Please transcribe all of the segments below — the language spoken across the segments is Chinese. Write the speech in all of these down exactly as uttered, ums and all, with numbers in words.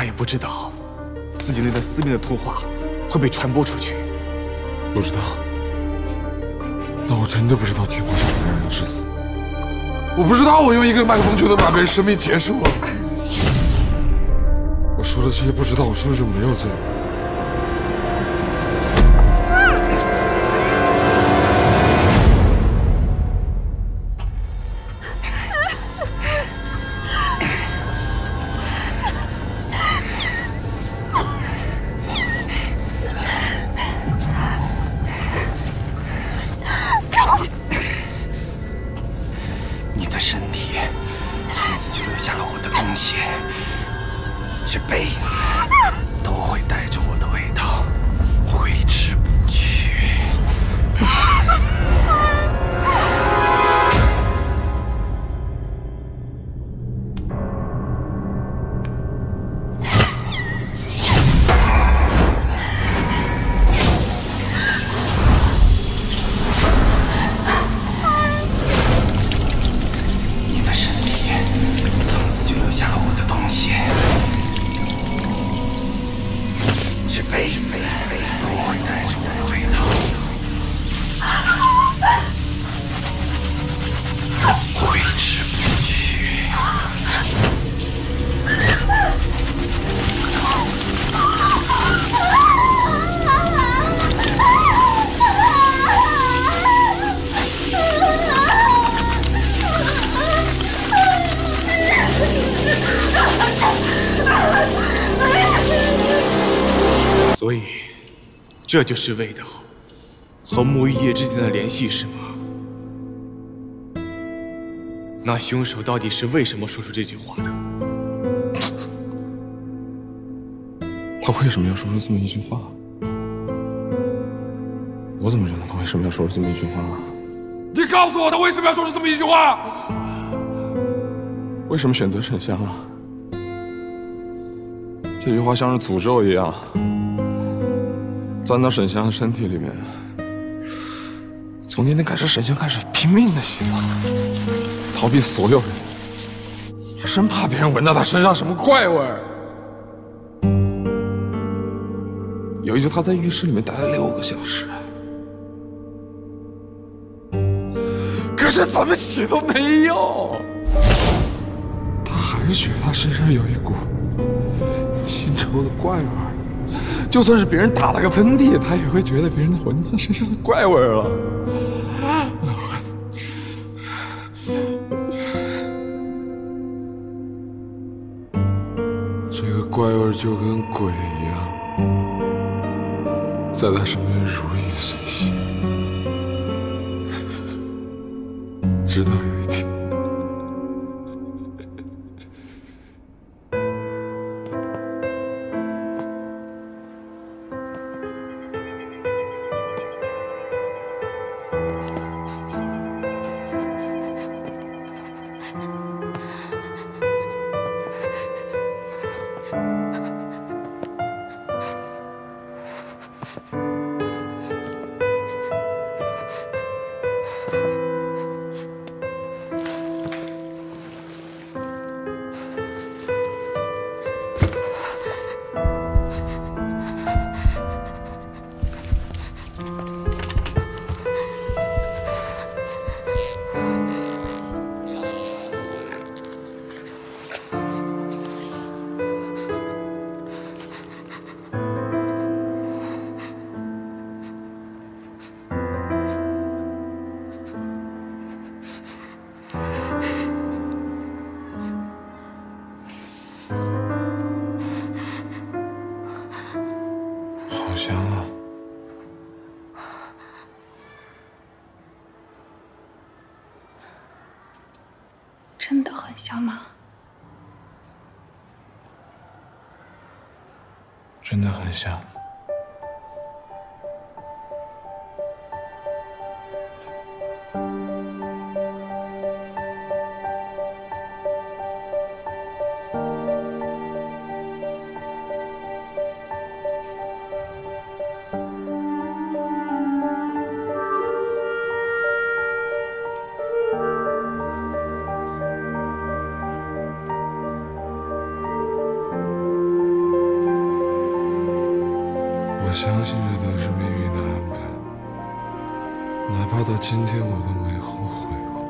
他也不知道自己那段私密的通话会被传播出去。 不知道？那我真的不知道情话上会让人致死。我不知道我用一个麦克风就能把别人生命结束了。我说的这些不知道，我是不是就没有罪？ 你的身体从此就留下了我的东西，你这辈子都会带着我的味道挥之不去。 所以，这就是味道和沐浴液之间的联系，是吗？那凶手到底是为什么说出这句话的？ 他为什么要说出这么一句话？我怎么知道他为什么要说出这么一句话？你告诉我，他为什么要说出这么一句话？为什么选择沈香啊？这句话像是诅咒一样。 钻到沈香的身体里面，从那天开始，沈香开始拼命的洗澡，逃避所有人，他生怕别人闻到他身上什么怪味儿。有一次，他在浴室里面待了六个小时，可是怎么洗都没用，他还是觉得他身上有一股腥臭的怪味儿。 就算是别人打了个喷嚏，他也会觉得别人闻到身上的怪味了。这个怪味就跟鬼一样，在他身边如影随形，直到有一天。 好香啊！ 真的很香吗？ 真的很香。 相信这都是命运的安排，哪怕到今天我都没后悔过。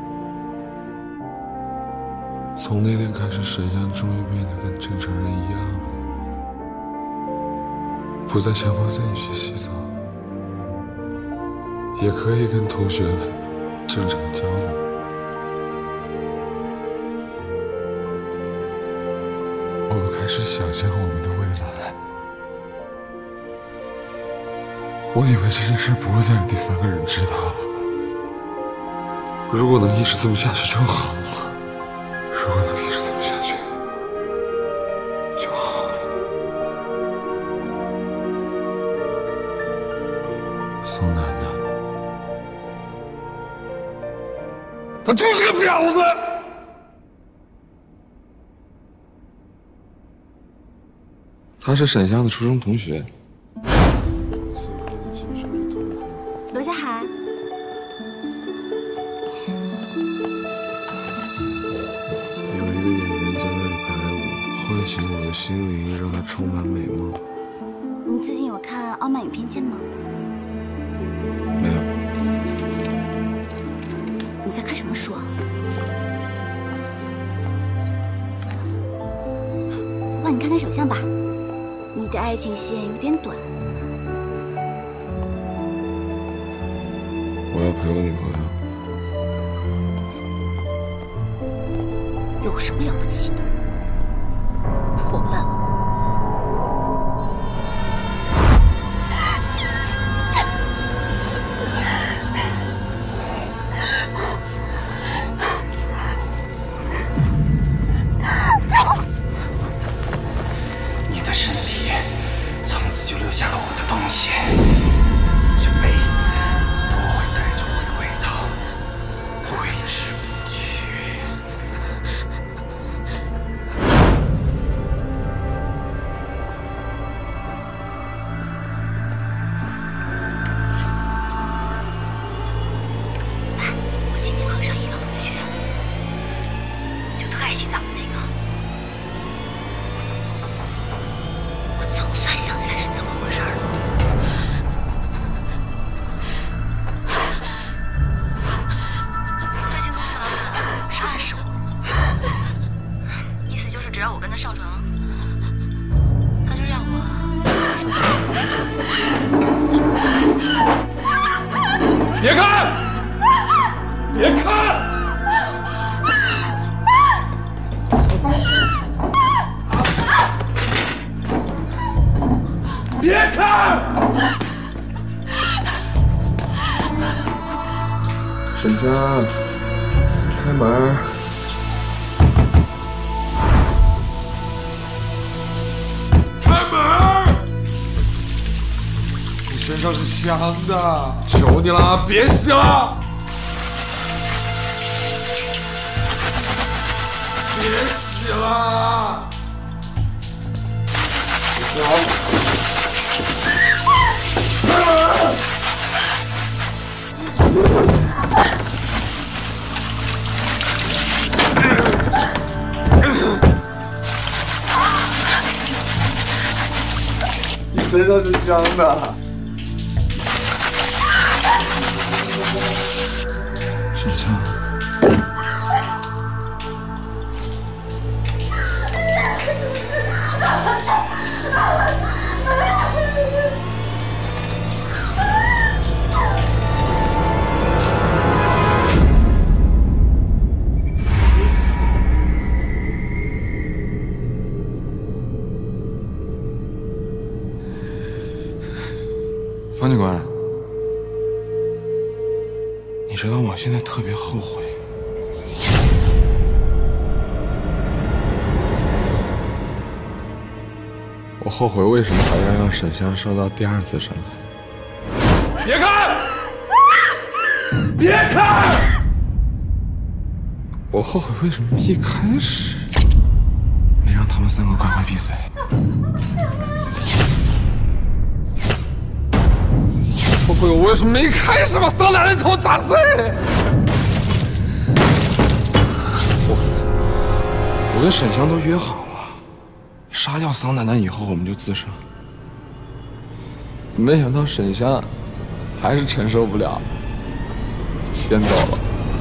从那天开始，沈香终于变得跟正常人一样了，不再强迫自己去洗澡，也可以跟同学们正常交流。我们开始想象我们的未来。我以为这件事不会再有第三个人知道了。如果能一直这么下去就好了。如果能一直这么下去就好了。宋楠楠，他就是个婊子。他是沈香的初中同学。 罗家海， 有一个演员在那里排舞，唤醒我的心灵，让它充满美梦。 你最近有看《傲慢与偏见》吗？ 没有。 你在看什么书啊？帮你看看手相吧。你的爱情线有点短。 我要陪我女朋友。有什么了不起的？破烂货！ 你的身体从此就留下了我的东西，这辈子都会带着我的味道，挥之不去。 我今天课上一个同学，就特爱洗澡的那个，我总算想起来是怎么回事了。最近公司老板是暗示我，意思就是只要我跟他上床，他就让我。 别看！别看！别看！沈香，开门！开门！你身上是香的，求你了，别洗了！别洗了！你身上是香的。沈香。方警官，你知道我现在特别后悔。我后悔为什么还要让沈香受到第二次伤害。别看！别看！我后悔为什么一开始没让他们三个乖乖闭嘴。后悔我为什么没开始把桑奶奶头打碎？我我跟沈香都约好了，杀掉桑奶奶以后我们就自杀。 没想到沈香还是承受不了，先走了。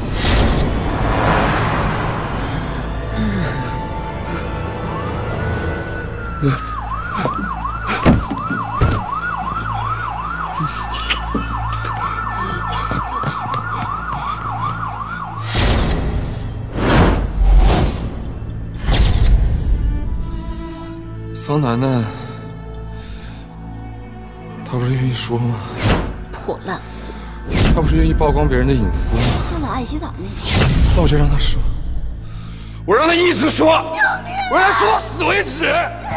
桑楠楠，他不是愿意说吗？ 破烂， 他不是愿意曝光别人的隐私吗？ 就老爱洗澡那个。 那我就让他说，我让他一直说，我让他说死为止。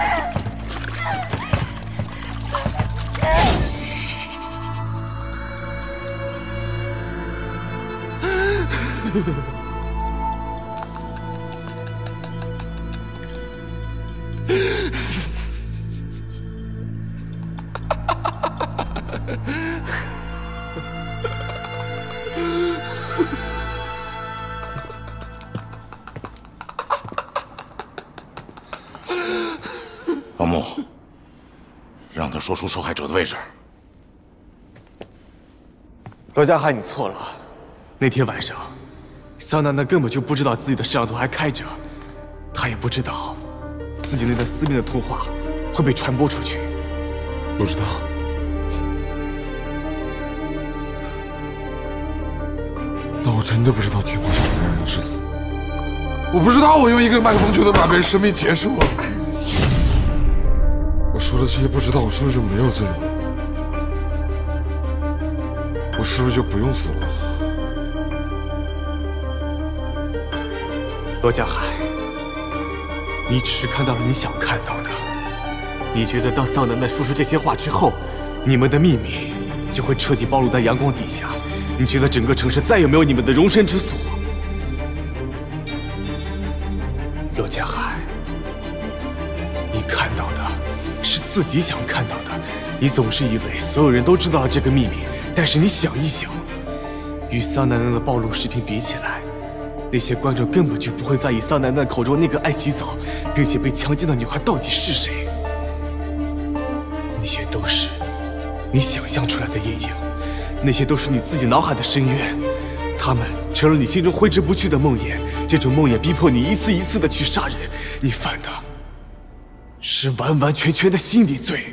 王木，让他说出受害者的位置。 罗家海，你错了。那天晚上，桑楠楠根本就不知道自己的摄像头还开着，她也不知道自己那段私密的通话会被传播出去。 不知道。那我真的不知道计划是被人致死。我不知道我用一个麦克风就能把别人生命结束了。我说的这些不知道，我是不是就没有罪了？我是不是就不用死了？ 罗家海，你只是看到了你想看到的。你觉得当桑楠楠说出这些话之后，你们的秘密就会彻底暴露在阳光底下？你觉得整个城市再也没有你们的容身之所？罗家海，你看到的是自己想看到的。你总是以为所有人都知道了这个秘密，但是你想一想，与桑楠楠的暴露视频比起来，那些观众根本就不会在意桑楠楠口中那个爱洗澡并且被强奸的女孩到底是谁。那些都是你想象出来的阴影，那些都是你自己脑海的深渊，他们成了你心中挥之不去的梦魇。这种梦魇逼迫你一次一次的去杀人，你犯的是完完全全的心理罪。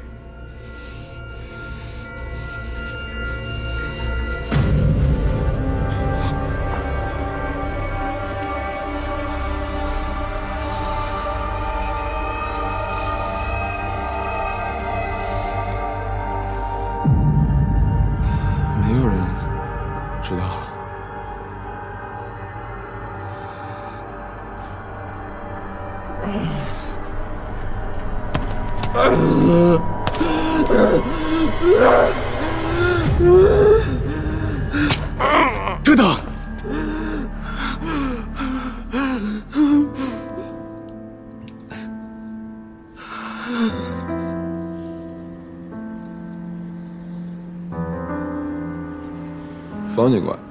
没有人知道。 等等， 方警官，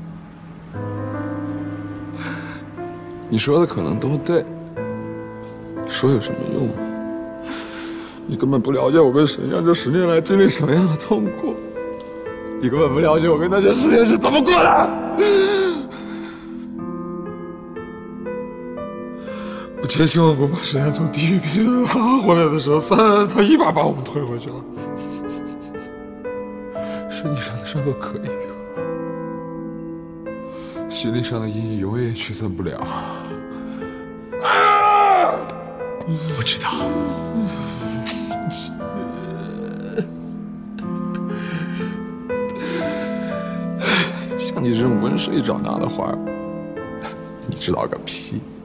你说的可能都对，说有什么用啊？你根本不了解我跟沈阳这十年来经历什么样的痛苦，你根本不了解我跟那些十年是怎么过的。我真希望我把沈阳从地狱边拉回来的时候，三他一把把我们推回去了。身体上的伤口可以愈合，心理上的阴影永远也驱散不了。啊！ 我知道。 像你这种温水长大的花，你知道个屁！